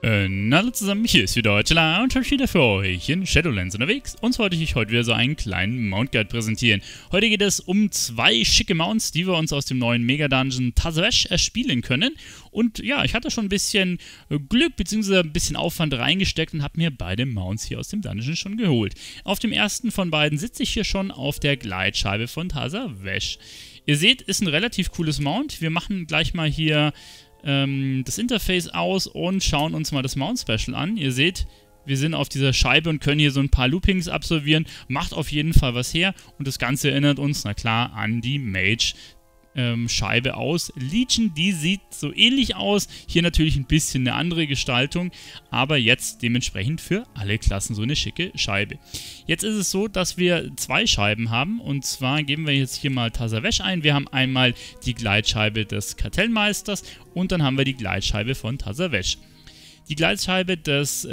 Hallo zusammen, hier ist wieder Tila und ich bin wieder für euch in Shadowlands unterwegs und wollte ich euch heute wieder so einen kleinen Mount Guide präsentieren. Heute geht es um zwei schicke Mounts, die wir uns aus dem neuen Mega-Dungeon Tazavesh erspielen können. Und ja, ich hatte schon ein bisschen Glück bzw. ein bisschen Aufwand reingesteckt und habe mir beide Mounts hier aus dem Dungeon schon geholt. Auf dem ersten von beiden sitze ich hier schon auf der Gleitscheibe von Tazavesh. Ihr seht, ist ein relativ cooles Mount. Wir machen gleich mal hier das Interface aus und schauen uns mal das Mount Special an. Ihr seht, wir sind auf dieser Scheibe und können hier so ein paar Loopings absolvieren. Macht auf jeden Fall was her und das Ganze erinnert uns, na klar, an die Mage Scheibe aus Legion. Die sieht so ähnlich aus. Hier natürlich ein bisschen eine andere Gestaltung, aber jetzt dementsprechend für alle Klassen so eine schicke Scheibe. Jetzt ist es so, dass wir zwei Scheiben haben und zwar geben wir jetzt hier mal Tazavesh ein. Wir haben einmal die Gleitscheibe des Kartellmeisters und dann haben wir die Gleitscheibe von Tazavesh. Die Gleitscheibe des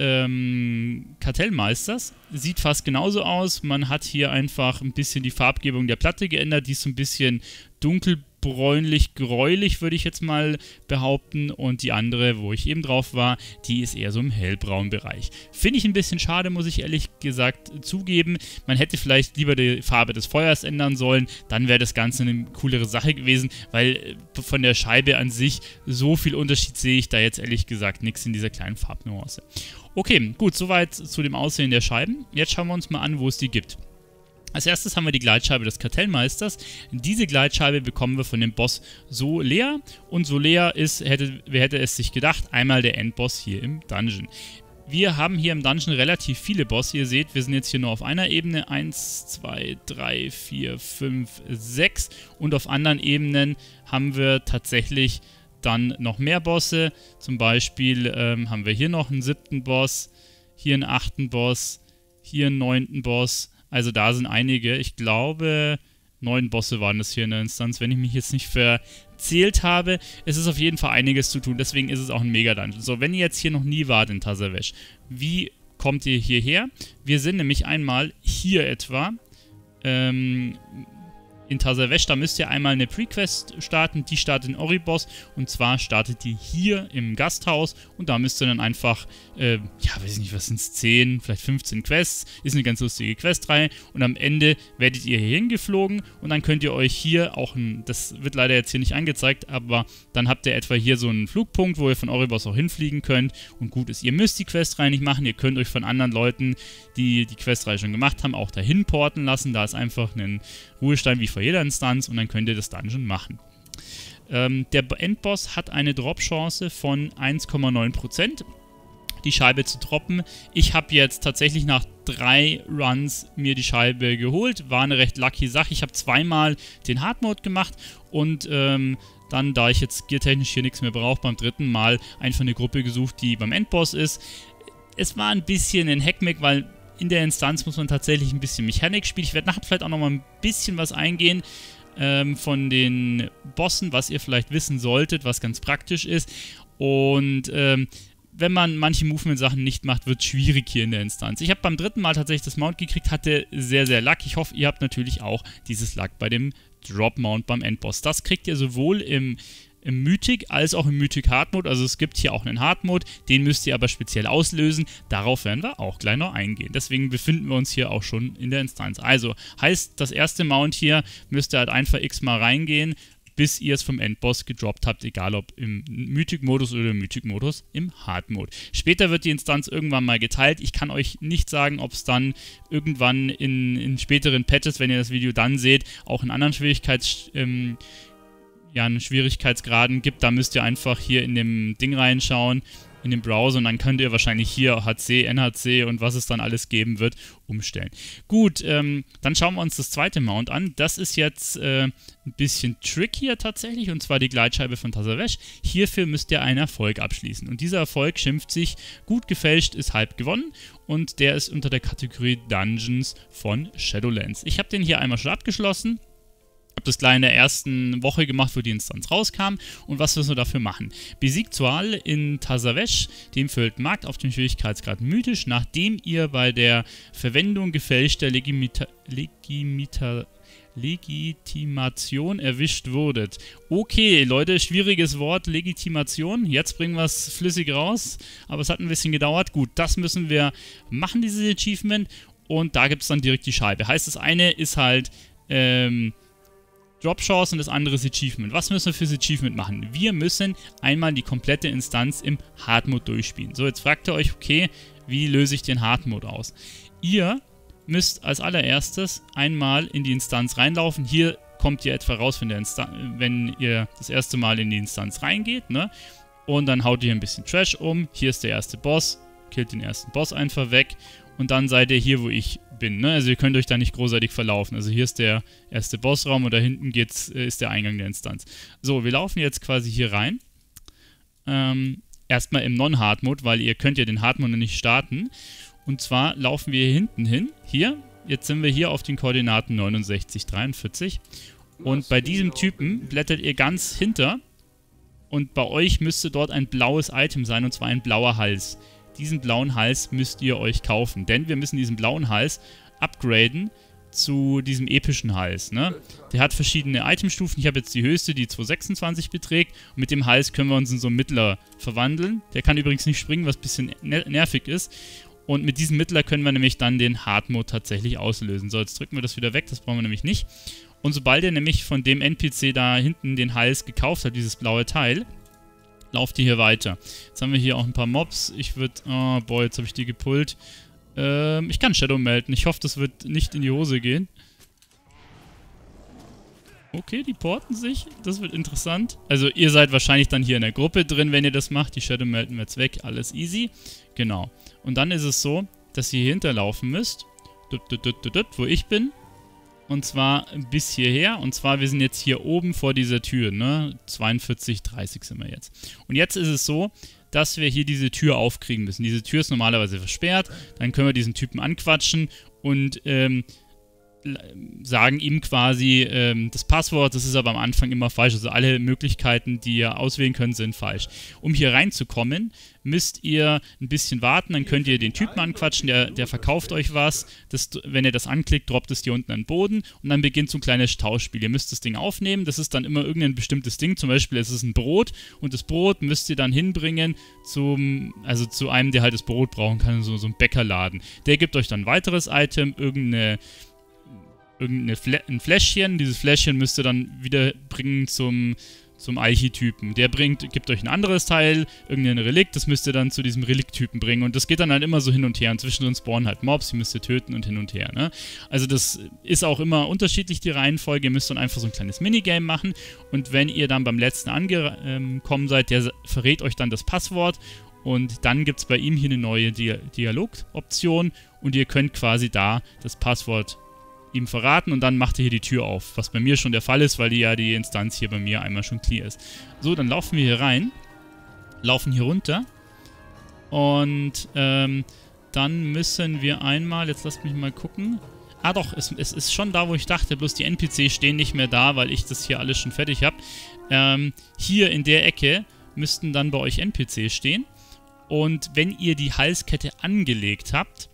Kartellmeisters sieht fast genauso aus. Man hat hier einfach ein bisschen die Farbgebung der Platte geändert. Die ist so ein bisschen dunkelbräunlich, gräulich, würde ich jetzt mal behaupten. Und die andere, wo ich eben drauf war, die ist eher so im hellbraunen Bereich. Finde ich ein bisschen schade, muss ich ehrlich gesagt zugeben. Man hätte vielleicht lieber die Farbe des Feuers ändern sollen. Dann wäre das Ganze eine coolere Sache gewesen, weil von der Scheibe an sich so viel Unterschied sehe ich da jetzt ehrlich gesagt nichts in dieser kleinen Farbnuance. Okay, gut, soweit zu dem Aussehen der Scheiben. Jetzt schauen wir uns mal an, wo es die gibt. Als erstes haben wir die Gleitscheibe des Kartellmeisters. Diese Gleitscheibe bekommen wir von dem Boss Solea. Und Solea ist, wer hätte es sich gedacht, einmal der Endboss hier im Dungeon. Wir haben hier im Dungeon relativ viele Bosse. Ihr seht, wir sind jetzt hier nur auf einer Ebene. 1, 2, 3, 4, 5, 6. Und auf anderen Ebenen haben wir tatsächlich dann noch mehr Bosse. Zum Beispiel haben wir hier noch einen 7. Boss, hier einen 8. Boss, hier einen 9. Boss. Also da sind einige, ich glaube 9 Bosse waren das hier in der Instanz, wenn ich mich jetzt nicht verzählt habe. Es ist auf jeden Fall einiges zu tun, deswegen ist es auch ein Mega-Dungeon. So, wenn ihr jetzt hier noch nie wart in Tazavesh, wie kommt ihr hierher? Wir sind nämlich einmal hier etwa in Tazavesh, da müsst ihr einmal eine Pre-Quest starten, die startet in Oribos und zwar startet die hier im Gasthaus und da müsst ihr dann einfach, ja, weiß ich nicht, was sind es, 10, vielleicht 15 Quests, ist eine ganz lustige Questreihe und am Ende werdet ihr hier hingeflogen und dann könnt ihr euch hier auch, das wird leider jetzt hier nicht angezeigt, aber dann habt ihr etwa hier so einen Flugpunkt, wo ihr von Oribos auch hinfliegen könnt und gut ist, ihr müsst die Questreihe nicht machen, ihr könnt euch von anderen Leuten, die die Questreihe schon gemacht haben, auch dahin porten lassen, da ist einfach ein Ruhestein wie vor jeder Instanz und dann könnt ihr das Dungeon machen. Der Endboss hat eine Drop-Chance von 1,9%, die Scheibe zu droppen. Ich habe jetzt tatsächlich nach 3 Runs mir die Scheibe geholt, war eine recht lucky Sache. Ich habe zweimal den Hard Mode gemacht und dann, da ich jetzt geartechnisch hier nichts mehr brauche, beim dritten Mal einfach eine Gruppe gesucht, die beim Endboss ist. Es war ein bisschen ein Hackmack, weil in der Instanz muss man tatsächlich ein bisschen Mechanik spielen. Ich werde nachher vielleicht auch noch mal ein bisschen was eingehen von den Bossen, was ihr vielleicht wissen solltet, was ganz praktisch ist. Und wenn man manche Movement-Sachen nicht macht, wird es schwierig hier in der Instanz. Ich habe beim dritten Mal tatsächlich das Mount gekriegt, hatte sehr, sehr Luck. Ich hoffe, ihr habt natürlich auch dieses Luck bei dem Drop-Mount beim Endboss. Das kriegt ihr sowohl im Mythic als auch im Mythic Hard Mode, also es gibt hier auch einen Hard Mode, den müsst ihr aber speziell auslösen, darauf werden wir auch gleich noch eingehen. Deswegen befinden wir uns hier auch schon in der Instanz. Also heißt, das erste Mount hier müsst ihr halt einfach x-mal reingehen, bis ihr es vom Endboss gedroppt habt, egal ob im Mythic-Modus oder im Mythic-Modus im Hard-Mode. Später wird die Instanz irgendwann mal geteilt. Ich kann euch nicht sagen, ob es dann irgendwann in späteren Patches, wenn ihr das Video dann seht, auch in anderen Schwierigkeitsgraden gibt. Da müsst ihr einfach hier in dem Ding reinschauen, in den Browser und dann könnt ihr wahrscheinlich hier HC, NHC und was es dann alles geben wird, umstellen. Gut, dann schauen wir uns das zweite Mount an. Das ist jetzt ein bisschen trickier tatsächlich und zwar die Gleitscheibe von Tazavesh. Hierfür müsst ihr einen Erfolg abschließen und dieser Erfolg schimpft sich gut gefälscht ist halb gewonnen und der ist unter der Kategorie Dungeons von Shadowlands. Ich habe den hier einmal schon abgeschlossen. Ich habe das gleich in der ersten Woche gemacht, wo die Instanz rauskam. Und was müssen wir dafür machen? Besiegt Zoal in Tazavesh, dem füllt Markt auf dem Schwierigkeitsgrad mythisch, nachdem ihr bei der Verwendung gefälschter Legitimation erwischt wurdet. Okay, Leute, schwieriges Wort, Legitimation. Jetzt bringen wir es flüssig raus, aber es hat ein bisschen gedauert. Gut, das müssen wir machen, dieses Achievement. Und da gibt es dann direkt die Scheibe. Heißt, das eine ist halt Drop Chance und das andere ist Achievement. Was müssen wir fürs Achievement machen? Wir müssen einmal die komplette Instanz im Hard Mode durchspielen. So, jetzt fragt ihr euch, okay, wie löse ich den Hard Mode aus? Ihr müsst als allererstes einmal in die Instanz reinlaufen. Hier kommt ihr etwa raus, wenn ihr das erste Mal in die Instanz reingeht, ne? Und dann haut ihr ein bisschen Trash um. Hier ist der erste Boss. Killt den ersten Boss einfach weg. Und dann seid ihr hier, wo ich bin, ne? Also ihr könnt euch da nicht großartig verlaufen. Also hier ist der erste Bossraum und da hinten ist der Eingang der Instanz. So, wir laufen jetzt quasi hier rein. Erstmal im Non-Hard-Mode, weil ihr könnt ja den Hard-Mode nicht starten. Und zwar laufen wir hier hinten hin. Hier, jetzt sind wir hier auf den Koordinaten 69, 43. Und bei diesem Typen blättert ihr ganz hinter. Und bei euch müsste dort ein blaues Item sein, und zwar ein blauer Hals. Diesen blauen Hals müsst ihr euch kaufen, denn wir müssen diesen blauen Hals upgraden zu diesem epischen Hals, ne? Der hat verschiedene Itemstufen. Ich habe jetzt die höchste, die 226 beträgt. Und mit dem Hals können wir uns in so einen Mittler verwandeln. Der kann übrigens nicht springen, was ein bisschen nervig ist. Und mit diesem Mittler können wir nämlich dann den Hard Mode tatsächlich auslösen. So, jetzt drücken wir das wieder weg, das brauchen wir nämlich nicht. Und sobald ihr nämlich von dem NPC da hinten den Hals gekauft habt, dieses blaue Teil, lauft ihr hier weiter. Jetzt haben wir hier auch ein paar Mobs. Ich würde... Oh, boah, jetzt habe ich die gepullt. Ich kann Shadow melden. Ich hoffe, das wird nicht in die Hose gehen. Okay, die porten sich. Das wird interessant. Also ihr seid wahrscheinlich dann hier in der Gruppe drin, wenn ihr das macht. Die Shadow melden wir jetzt weg. Alles easy. Genau. Und dann ist es so, dass ihr hier hinterlaufen müsst. Wo ich bin. Und zwar bis hierher. Und zwar, wir sind jetzt hier oben vor dieser Tür, ne? 42, 30 sind wir jetzt. Und jetzt ist es so, dass wir hier diese Tür aufkriegen müssen. Diese Tür ist normalerweise versperrt. Dann können wir diesen Typen anquatschen und sagen ihm quasi das Passwort. Das ist aber am Anfang immer falsch. Also alle Möglichkeiten, die ihr auswählen könnt, sind falsch. Um hier reinzukommen, müsst ihr ein bisschen warten. Dann könnt ihr den Typen anquatschen. Der verkauft euch was. Wenn ihr das anklickt, droppt es hier unten an den Boden. Und dann beginnt so ein kleines Tauschspiel. Ihr müsst das Ding aufnehmen. Das ist dann immer irgendein bestimmtes Ding. Zum Beispiel ist es ein Brot. Und das Brot müsst ihr dann hinbringen zu einem, der halt das Brot brauchen kann. So ein Bäckerladen. Der gibt euch dann ein weiteres Item. Ein Fläschchen. Dieses Fläschchen müsst ihr dann wieder bringen zum Alchi-Typen. Der gibt euch ein anderes Teil, irgendein Relikt, das müsst ihr dann zu diesem Relikt-Typen bringen. Und das geht dann halt immer so hin und her. Und zwischendrin spawnen halt Mobs, die müsst ihr töten und hin und her, ne? Also das ist auch immer unterschiedlich, die Reihenfolge. Ihr müsst dann einfach so ein kleines Minigame machen. Und wenn ihr dann beim letzten angekommen seid, der verrät euch dann das Passwort. Und dann gibt es bei ihm hier eine neue Dialogoption. Und ihr könnt quasi da das Passwort ihm verraten und dann macht er hier die Tür auf, was bei mir schon der Fall ist, weil die Instanz hier bei mir einmal schon clear ist. So, dann laufen wir hier rein, laufen hier runter und dann müssen wir einmal, jetzt lasst mich mal gucken, doch, es ist schon da, wo ich dachte, bloß die NPCs stehen nicht mehr da, weil ich das hier alles schon fertig habe. Hier in der Ecke müssten dann bei euch NPCs stehen und wenn ihr die Halskette angelegt habt,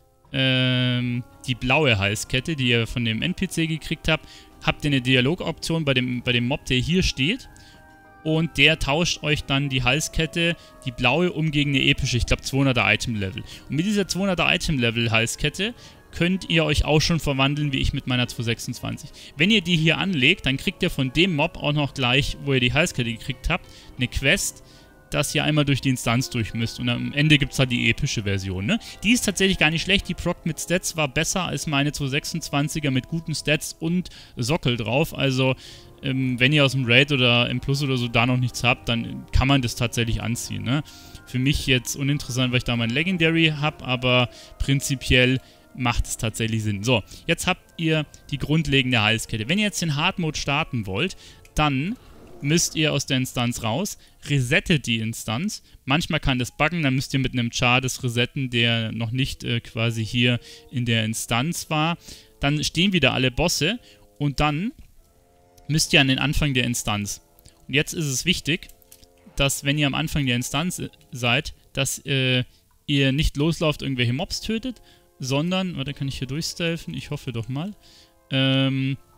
die blaue Halskette, die ihr von dem NPC gekriegt habt, habt ihr eine Dialogoption bei dem Mob, der hier steht. Und der tauscht euch dann die Halskette, die blaue, um gegen eine epische, ich glaube 200er Item-Level. Und mit dieser 200er Item-Level Halskette könnt ihr euch auch schon verwandeln, wie ich mit meiner 226. Wenn ihr die hier anlegt, dann kriegt ihr von dem Mob auch noch gleich, wo ihr die Halskette gekriegt habt, eine Quest, dass ihr einmal durch die Instanz durch müsst. Und am Ende gibt es halt die epische Version, ne? Die ist tatsächlich gar nicht schlecht. Die Proc mit Stats war besser als meine 226er mit guten Stats und Sockel drauf. Also, wenn ihr aus dem Raid oder im Plus oder so da noch nichts habt, dann kann man das tatsächlich anziehen, ne? Für mich jetzt uninteressant, weil ich da mein Legendary habe, aber prinzipiell macht es tatsächlich Sinn. So, jetzt habt ihr die grundlegende Halskette. Wenn ihr jetzt den Hard Mode starten wollt, dann müsst ihr aus der Instanz raus, resettet die Instanz. Manchmal kann das buggen, dann müsst ihr mit einem Char das resetten, der noch nicht quasi hier in der Instanz war. Dann stehen wieder alle Bosse und dann müsst ihr an den Anfang der Instanz. Und jetzt ist es wichtig, dass wenn ihr am Anfang der Instanz seid, dass ihr nicht loslauft, irgendwelche Mobs tötet, sondern, warte, kann ich hier durchstealthen? Ich hoffe doch mal.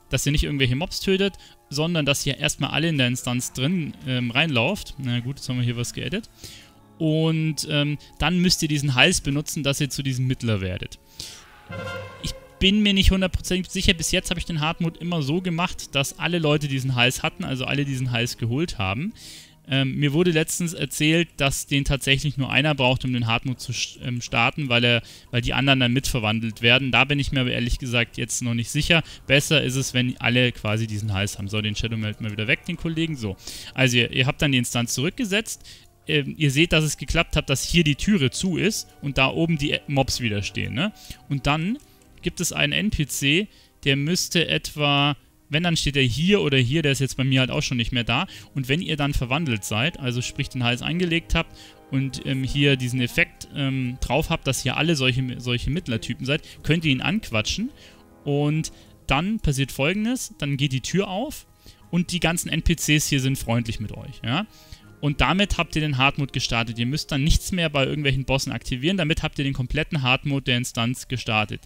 dass ihr nicht irgendwelche Mobs tötet, sondern dass ihr erstmal alle in der Instanz drin reinlauft. Na gut, jetzt haben wir hier was geedit. Und dann müsst ihr diesen Hals benutzen, dass ihr zu diesem Mittler werdet. Ich bin mir nicht 100% sicher, bis jetzt habe ich den Hardmode immer so gemacht, dass alle Leute diesen Hals hatten, also alle diesen Hals geholt haben. Mir wurde letztens erzählt, dass den tatsächlich nur einer braucht, um den Hardmode zu starten, weil die anderen dann mitverwandelt werden. Da bin ich mir aber ehrlich gesagt jetzt noch nicht sicher. Besser ist es, wenn alle quasi diesen Hals haben. So, den Shadow meldet mal wieder weg, den Kollegen. So, also ihr habt dann die Instanz zurückgesetzt. Ihr seht, dass es geklappt hat, dass hier die Türe zu ist und da oben die Mobs wieder stehen, ne? Und dann gibt es einen NPC, der müsste etwa, wenn, dann steht er hier oder hier, der ist jetzt bei mir halt auch schon nicht mehr da. Und wenn ihr dann verwandelt seid, also sprich den Hals eingelegt habt und hier diesen Effekt drauf habt, dass ihr alle solche Mittlertypen seid, könnt ihr ihn anquatschen und dann passiert Folgendes, dann geht die Tür auf und die ganzen NPCs hier sind freundlich mit euch, ja? Und damit habt ihr den Hardmode gestartet. Ihr müsst dann nichts mehr bei irgendwelchen Bossen aktivieren. Damit habt ihr den kompletten Hardmode der Instanz gestartet.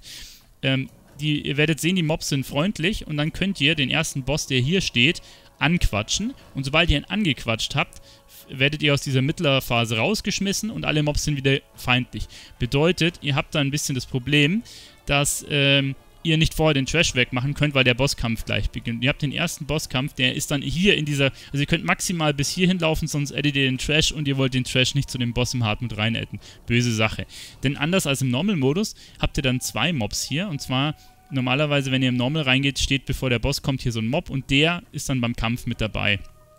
Ihr werdet sehen, die Mobs sind freundlich. Und dann könnt ihr den ersten Boss, der hier steht, anquatschen. Und sobald ihr ihn angequatscht habt, werdet ihr aus dieser Mittlerphase rausgeschmissen. Und alle Mobs sind wieder feindlich. Bedeutet, ihr habt da ein bisschen das Problem, dass ihr nicht vorher den Trash wegmachen könnt, weil der Bosskampf gleich beginnt. Ihr habt den ersten Bosskampf, der ist dann hier in dieser, also ihr könnt maximal bis hierhin laufen, sonst addet ihr den Trash und ihr wollt den Trash nicht zu dem Boss im Hardmode rein adden. Böse Sache. Denn anders als im Normal-Modus habt ihr dann zwei Mobs hier, und zwar normalerweise, wenn ihr im Normal reingeht, steht bevor der Boss kommt hier so ein Mob und der ist dann beim Kampf mit dabei.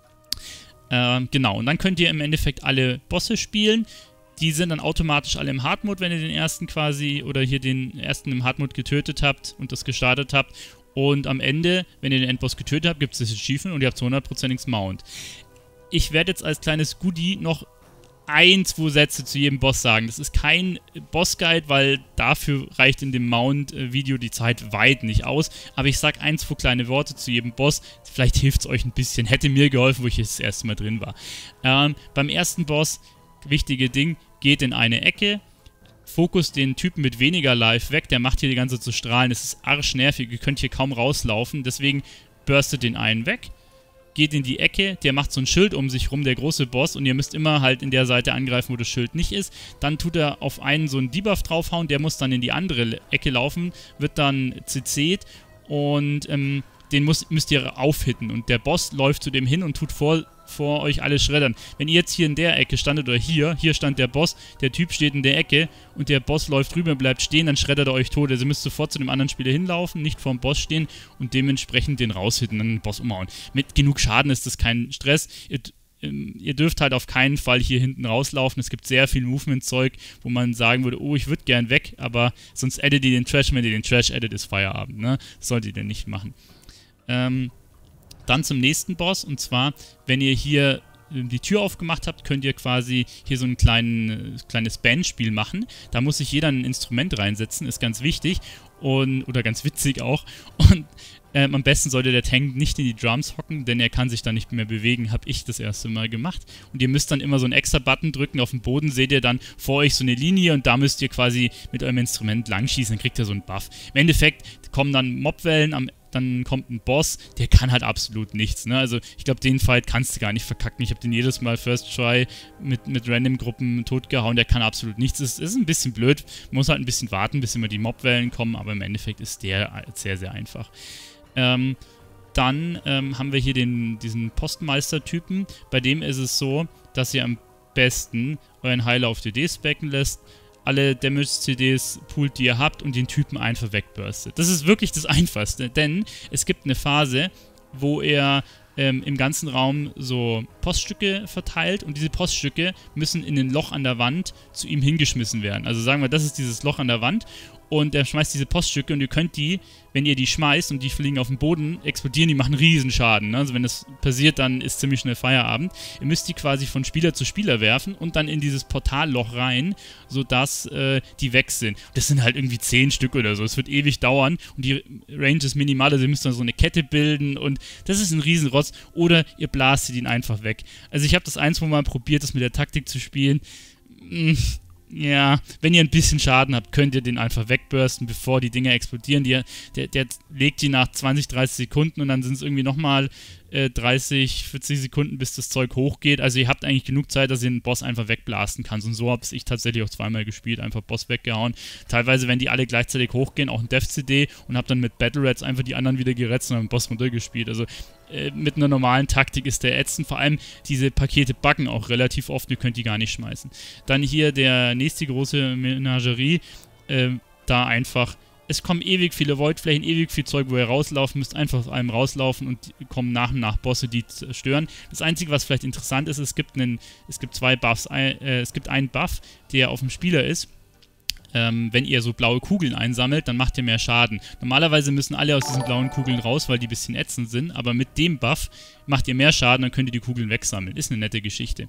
Genau, und dann könnt ihr im Endeffekt alle Bosse spielen. Die sind dann automatisch alle im Hardmode, wenn ihr den ersten quasi oder hier den ersten im Hardmode getötet habt und das gestartet habt. Und am Ende, wenn ihr den Endboss getötet habt, gibt es das Achievement und ihr habt 100%iges Mount. Ich werde jetzt als kleines Goodie noch 2 Sätze zu jedem Boss sagen. Das ist kein Boss-Guide, weil dafür reicht in dem Mount-Video die Zeit weit nicht aus. Aber ich sage 2 kleine Worte zu jedem Boss. Vielleicht hilft es euch ein bisschen. Hätte mir geholfen, wo ich jetzt das erste Mal drin war. Beim ersten Boss, wichtige Ding, geht in eine Ecke, Fokus den Typen mit weniger Life weg, der macht hier die ganze Zeit zu strahlen, es ist arschnervig, ihr könnt hier kaum rauslaufen, deswegen burstet den einen weg, geht in die Ecke, der macht so ein Schild um sich rum, der große Boss, und ihr müsst immer halt in der Seite angreifen, wo das Schild nicht ist. Dann tut er auf einen so einen Debuff draufhauen, der muss dann in die andere Ecke laufen, wird dann CC'd und den müsst ihr aufhitten und der Boss läuft zu dem hin und tut vor euch alles schreddern. Wenn ihr jetzt hier in der Ecke standet oder hier stand der Boss, der Typ steht in der Ecke und der Boss läuft rüber und bleibt stehen, dann schreddert er euch tot. Also ihr müsst sofort zu dem anderen Spieler hinlaufen, nicht vorm Boss stehen und dementsprechend den raushitten, dann den Boss umhauen. Mit genug Schaden ist das kein Stress. Ihr dürft halt auf keinen Fall hier hinten rauslaufen. Es gibt sehr viel Movement-Zeug, wo man sagen würde, oh, ich würde gern weg, aber sonst addet ihr den Trash. Wenn ihr den Trash addet, ist Feierabend, ne? Das solltet ihr nicht machen. Dann zum nächsten Boss, und zwar, wenn ihr hier die Tür aufgemacht habt, könnt ihr quasi hier so ein kleines Bandspiel machen. Da muss sich jeder ein Instrument reinsetzen, ist ganz wichtig oder ganz witzig auch. Und am besten sollte der Tank nicht in die Drums hocken, denn er kann sich dann nicht mehr bewegen, habe ich das erste Mal gemacht. Und ihr müsst dann immer so einen extra Button drücken, auf dem Boden seht ihr dann vor euch so eine Linie und da müsst ihr quasi mit eurem Instrument langschießen, dann kriegt ihr so einen Buff. Im Endeffekt kommen dann Mobwellen, dann kommt ein Boss, der kann halt absolut nichts, ne? Also ich glaube, den Fight kannst du gar nicht verkacken. Ich habe den jedes Mal First Try mit Random-Gruppen totgehauen, der kann absolut nichts. Es ist ein bisschen blöd, man muss halt ein bisschen warten, bis immer die Mobwellen kommen, aber im Endeffekt ist der sehr, sehr einfach. Dann haben wir hier diesen Postmeister-Typen. Bei dem ist es so, dass ihr am besten euren Heiler auf DD specken lässt, alle Damage-CDs poolt, die ihr habt, und den Typen einfach wegburstet. Das ist wirklich das Einfachste, denn es gibt eine Phase, wo er im ganzen Raum so Poststücke verteilt und diese Poststücke müssen in ein Loch an der Wand zu ihm hingeschmissen werden. Also sagen wir, das ist dieses Loch an der Wand und er schmeißt diese Poststücke und ihr könnt die, wenn ihr die schmeißt und die fliegen auf den Boden, explodieren, die machen riesen Schaden. Ne? Also wenn das passiert, dann ist ziemlich schnell Feierabend. Ihr müsst die quasi von Spieler zu Spieler werfen und dann in dieses Portalloch rein, sodass die weg sind. Das sind halt irgendwie 10 Stück oder so. Es wird ewig dauern und die Range ist minimal, also ihr müsst dann so eine Kette bilden und das ist ein Riesenrotz. Oder ihr blastet ihn einfach weg. Also ich habe das 1-2 Mal probiert, das mit der Taktik zu spielen. ja, wenn ihr ein bisschen Schaden habt, könnt ihr den einfach wegbursten, bevor die Dinger explodieren. Der legt die nach 20, 30 Sekunden und dann sind es irgendwie nochmal 30, 40 Sekunden, bis das Zeug hochgeht. Also ihr habt eigentlich genug Zeit, dass ihr den Boss einfach wegblasten kannst. Und so habe ich tatsächlich auch zweimal gespielt, einfach Boss weggehauen. Teilweise, wenn die alle gleichzeitig hochgehen, auch ein Death-CD und habe dann mit Battle Rats einfach die anderen wieder geretzt und habe den Boss runtergespielt. Also mit einer normalen Taktik ist der ätzend. Vor allem diese Pakete buggen auch relativ oft, ihr könnt die gar nicht schmeißen. Dann hier der nächste große Menagerie, da einfach, es kommen ewig viele Voidflächen, ewig viel Zeug, wo ihr rauslaufen müsst, einfach aus allem rauslaufen und kommen nach und nach Bosse, die zerstören. Das Einzige, was vielleicht interessant ist, es gibt zwei Buffs, es gibt einen Buff, der auf dem Spieler ist. Wenn ihr so blaue Kugeln einsammelt, dann macht ihr mehr Schaden. Normalerweise müssen alle aus diesen blauen Kugeln raus, weil die ein bisschen ätzend sind, aber mit dem Buff macht ihr mehr Schaden, dann könnt ihr die Kugeln wegsammeln. Ist eine nette Geschichte.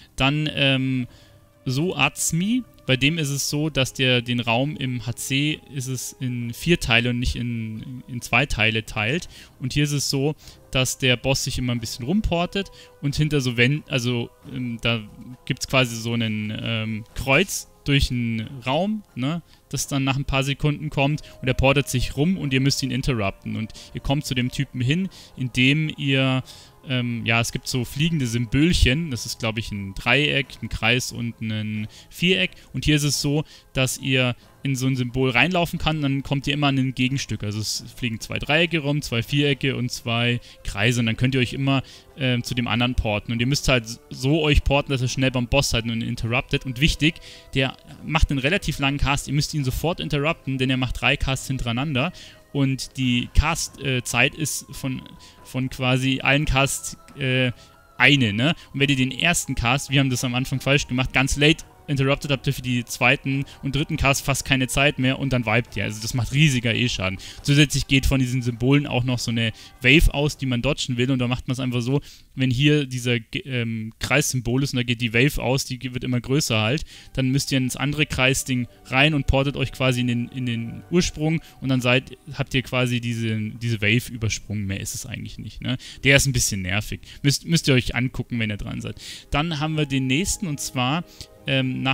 Dann So Azmi, bei dem ist es so, dass der den Raum im HC ist es in 4 Teile und nicht in 2 Teile teilt. Und hier ist es so, dass der Boss sich immer ein bisschen rumportet und hinter so Wänden, da gibt es quasi so einen Kreuz durch einen Raum, ne, das dann nach ein paar Sekunden kommt und er portet sich rum und ihr müsst ihn interrupten. Und ihr kommt zu dem Typen hin, indem ihr es gibt so fliegende Symbolchen, das ist glaube ich ein Dreieck, ein Kreis und ein Viereck und hier ist es so, dass ihr in so ein Symbol reinlaufen kann, dann kommt ihr immer an ein Gegenstück, also es fliegen 2 Dreiecke rum, 2 Vierecke und 2 Kreise und dann könnt ihr euch immer zu dem anderen porten und ihr müsst halt so euch porten, dass ihr schnell beim Boss seid und ihn interruptet und wichtig, der macht einen relativ langen Cast, ihr müsst ihn sofort interrupten, denn er macht 3 Casts hintereinander. Und die Cast-Zeit ist von quasi allen Casts eine, ne? Und wenn ihr den ersten Cast, wir haben das am Anfang falsch gemacht, ganz late interrupted, habt ihr für die zweiten und dritten Cast fast keine Zeit mehr und dann vibet ihr. Also das macht riesiger E-Schaden. Zusätzlich geht von diesen Symbolen auch noch so eine Wave aus, die man dodgen will und da macht man es einfach so, wenn hier dieser Kreissymbol ist und da geht die Wave aus, die wird immer größer halt, dann müsst ihr ins andere Kreisding rein und portet euch quasi in den Ursprung und dann habt ihr quasi diese Wave übersprungen. Mehr ist es eigentlich nicht, ne? Der ist ein bisschen nervig. Müsst ihr euch angucken, wenn ihr dran seid. Dann haben wir den nächsten und zwar nach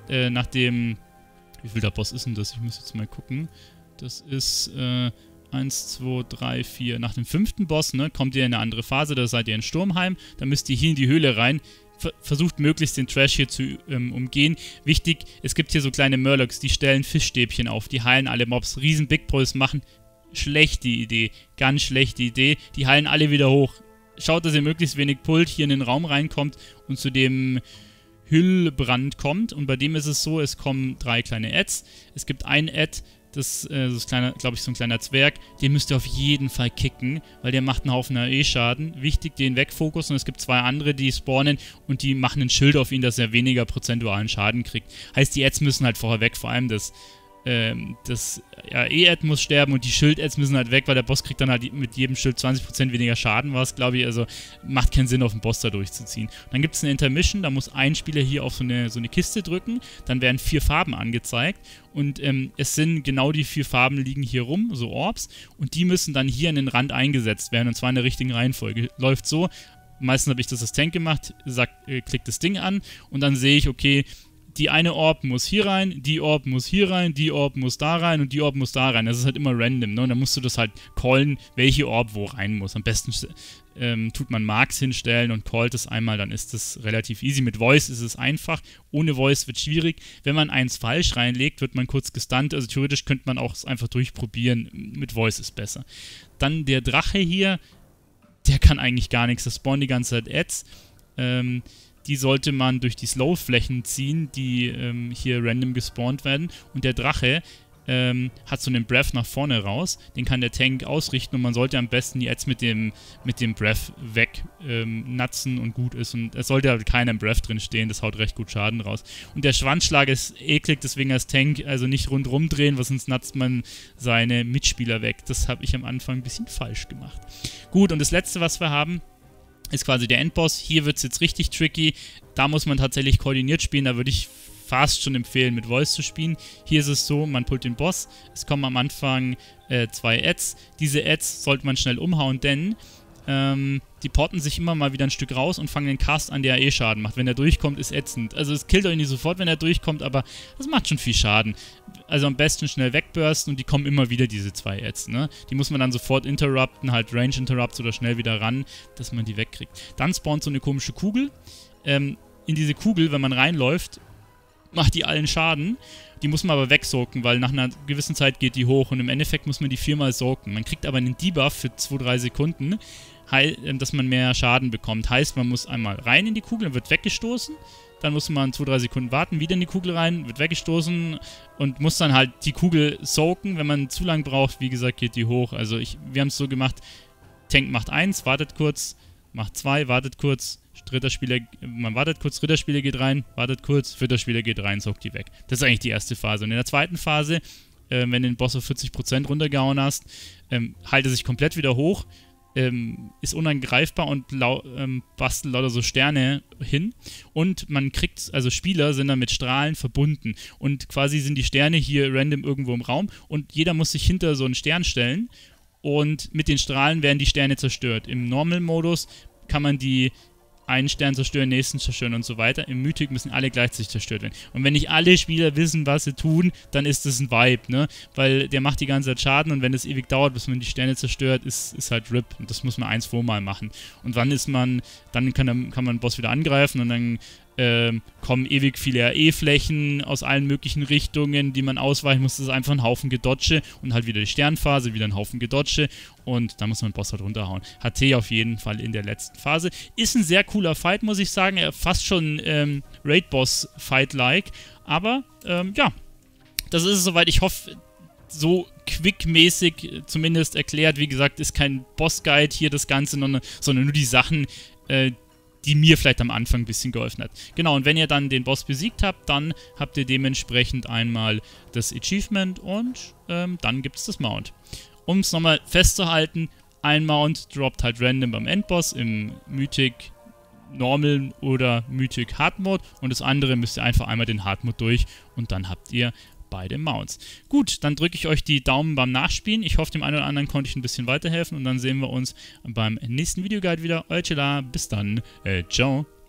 dem, wie viel der Boss ist denn das? Ich muss jetzt mal gucken. Das ist 1, 2, 3, 4. Nach dem 5. Boss, ne, kommt ihr in eine andere Phase, da seid ihr in Sturmheim, dann müsst ihr hier in die Höhle rein. Versucht möglichst den Trash hier zu umgehen. Wichtig, es gibt hier so kleine Murlocs, die stellen Fischstäbchen auf, die heilen alle Mobs. Riesen Big Bros machen. Schlechte Idee, ganz schlechte Idee. Die heilen alle wieder hoch. Schaut, dass ihr möglichst wenig Pult hier in den Raum reinkommt und zu dem Hüllbrand kommt und bei dem ist es so, es kommen 3 kleine Ads. Es gibt ein Ad, das ist glaube ich so ein kleiner Zwerg, den müsst ihr auf jeden Fall kicken, weil der macht einen Haufen AE-Schaden. Wichtig, den wegfokussen und es gibt 2 andere, die spawnen und die machen ein Schild auf ihn, dass er weniger prozentualen Schaden kriegt. Heißt, die Ads müssen halt vorher weg, vor allem das E-Ad muss sterben und die Schild-Ads müssen halt weg, weil der Boss kriegt dann halt mit jedem Schild 20% weniger Schaden, was glaube ich, also macht keinen Sinn, auf den Boss da durchzuziehen. Und dann gibt es eine Intermission, da muss ein Spieler hier auf so eine Kiste drücken, dann werden 4 Farben angezeigt und es sind genau die 4 Farben liegen hier rum, so Orbs, und die müssen dann hier an den Rand eingesetzt werden und zwar in der richtigen Reihenfolge. Läuft so, meistens habe ich das als Tank gemacht, klickt das Ding an und dann sehe ich, okay, die eine Orb muss hier rein, die Orb muss hier rein, die Orb muss da rein und die Orb muss da rein. Das ist halt immer random, ne? Und dann musst du das halt callen, welche Orb wo rein muss. Am besten tut man Marks hinstellen und callt es einmal, dann ist das relativ easy. Mit Voice ist es einfach, ohne Voice wird schwierig. Wenn man eins falsch reinlegt, wird man kurz gestunt, also theoretisch könnte man auch es einfach durchprobieren. Mit Voice ist besser. Dann der Drache hier, der kann eigentlich gar nichts, das spawnt die ganze Zeit Ads. Die sollte man durch die Slow-Flächen ziehen, die hier random gespawnt werden. Und der Drache hat so einen Breath nach vorne raus. Den kann der Tank ausrichten und man sollte am besten jetzt mit dem Breath wegnatzen und gut ist. Und es sollte halt keiner im Breath drin stehen, das haut recht gut Schaden raus. Und der Schwanzschlag ist eklig, deswegen als Tank also nicht rundrum drehen, weil sonst natzt man seine Mitspieler weg. Das habe ich am Anfang ein bisschen falsch gemacht. Gut, und das letzte, was wir haben, ist quasi der Endboss. Hier wird es jetzt richtig tricky. Da muss man tatsächlich koordiniert spielen. Da würde ich fast schon empfehlen, mit Voice zu spielen. Hier ist es so, man pullt den Boss. Es kommen am Anfang 2 Ads. Diese Ads sollte man schnell umhauen, denn die porten sich immer mal wieder ein Stück raus und fangen den Cast an, der eh Schaden macht. Wenn er durchkommt, ist ätzend. Also es killt euch nicht sofort, wenn er durchkommt, aber das macht schon viel Schaden. Also am besten schnell wegbursten und die kommen immer wieder, diese 2 Ads, ne? Die muss man dann sofort interrupten, halt Range Interrupts oder schnell wieder ran, dass man die wegkriegt. Dann spawnt so eine komische Kugel. In diese Kugel, wenn man reinläuft, macht die allen Schaden. Die muss man aber wegsoaken, weil nach einer gewissen Zeit geht die hoch und im Endeffekt muss man die 4-mal soaken. Man kriegt aber einen Debuff für 2-3 Sekunden, dass man mehr Schaden bekommt. Heißt, man muss einmal rein in die Kugel, wird weggestoßen, dann muss man 2-3 Sekunden warten, wieder in die Kugel rein, wird weggestoßen und muss dann halt die Kugel soaken. Wenn man zu lang braucht, wie gesagt, geht die hoch. Also wir haben es so gemacht, Tank macht 1, wartet kurz, macht 2, wartet kurz, dritter Spieler, man wartet kurz, dritter Spieler geht rein, wartet kurz, vierter Spieler geht rein, saugt die weg. Das ist eigentlich die erste Phase. Und in der zweiten Phase, wenn du den Boss auf 40% runtergehauen hast, halte er sich komplett wieder hoch, ist unangreifbar und bastelt lauter so Sterne hin. Und man kriegt, also Spieler sind dann mit Strahlen verbunden. Und quasi sind die Sterne hier random irgendwo im Raum und jeder muss sich hinter so einen Stern stellen und mit den Strahlen werden die Sterne zerstört. Im Normal-Modus kann man die einen Stern zerstören, nächsten zerstören und so weiter. Im Mythic müssen alle gleichzeitig zerstört werden. Und wenn nicht alle Spieler wissen, was sie tun, dann ist das ein Vibe, ne? Weil der macht die ganze Zeit Schaden und wenn es ewig dauert, bis man die Sterne zerstört, ist halt RIP. Und das muss man 1-2 Mal machen. Und dann kann man den Boss wieder angreifen und dann kommen ewig viele RE-Flächen aus allen möglichen Richtungen, die man ausweichen muss. Das ist einfach ein Haufen Gedodge und halt wieder die Sternphase, wieder ein Haufen Gedodge und dann muss man den Boss halt runterhauen. HT auf jeden Fall in der letzten Phase. Ist ein sehr cooler Fight, muss ich sagen. Fast schon Raid-Boss-Fight-like. Aber, ja, das ist es soweit. Ich hoffe, so quick-mäßig zumindest erklärt. Wie gesagt, ist kein Boss-Guide hier das Ganze, sondern nur die Sachen, die mir vielleicht am Anfang ein bisschen geholfen hat. Genau, und wenn ihr dann den Boss besiegt habt, dann habt ihr dementsprechend einmal das Achievement und dann gibt es das Mount. Um es nochmal festzuhalten, ein Mount droppt halt random beim Endboss im Mythic Normal oder Mythic Hard Mode und das andere müsst ihr einfach einmal den Hard Mode durch und dann habt ihr beide Mounts. Gut, dann drücke ich euch die Daumen beim Nachspielen. Ich hoffe, dem einen oder anderen konnte ich ein bisschen weiterhelfen und dann sehen wir uns beim nächsten Videoguide wieder. Euer Chilla, bis dann. Ciao.